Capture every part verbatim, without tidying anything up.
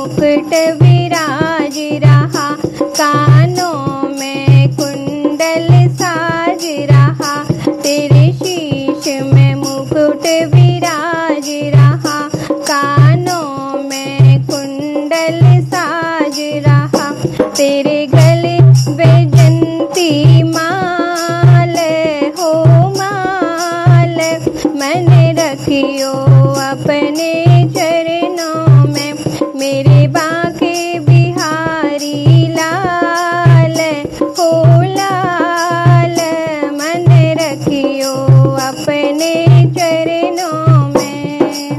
मुकुट विराज रहा, कानों में कुंडल साज रहा। तेरे शीश में मुकुट विराज रहा, कानों में कुंडल साज रहा। तेरे गले वैजंती माल हो माल, मैंने रखियो अपने चरणों में। मेरे बांके बिहारी लाल हो लाल, मैंने रखियो अपने चरणों में।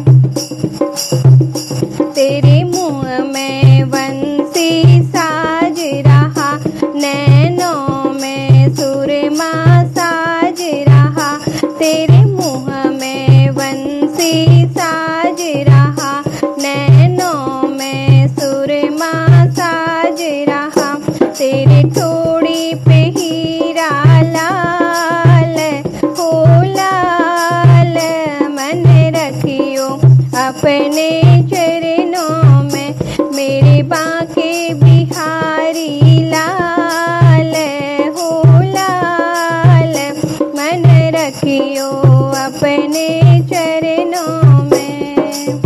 तेरे मुँह में बंसी साज रहा, नैनों में सुरमा साज रहा। तेरे मुँह में बंसी साज रहा, नैनों में सुरमा साज रहा। तेरे ठोड़ी पे हीरा लाल हो लाल, मैंने रखियो अपने चरणों में। मेरे बांके बिहारी लाल हो लाल, मैंने रखियो अपने चरणों में।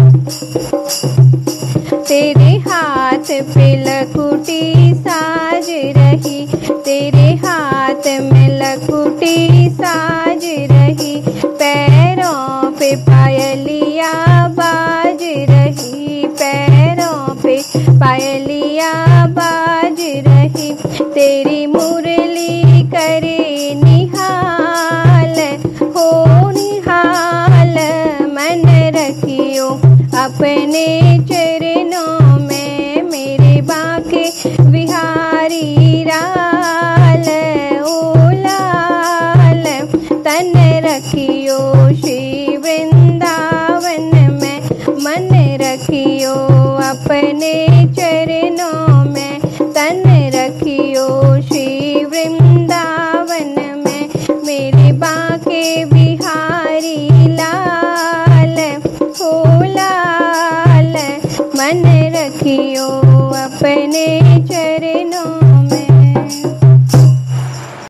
तेरे हाथ पे लकुटी साज रही, तेरे हाथ में लकुटी साज रही। पैरों पे पायलिया बाज रही, पैरों पे पायलिया बाज रही। तेरी मुरली करे निहाल हो निहाल, मन रखियो अपने चरणों में। मेरे बांके बिहारी लाल ओ लाल, तन रखियो श्री वृंदावन में। मन रखियो अपने चरणों में, तन रखियो श्री वृंदावन में। मेरे बांके बिहारी लाल हो लाल, मन रखियो अपने चरणों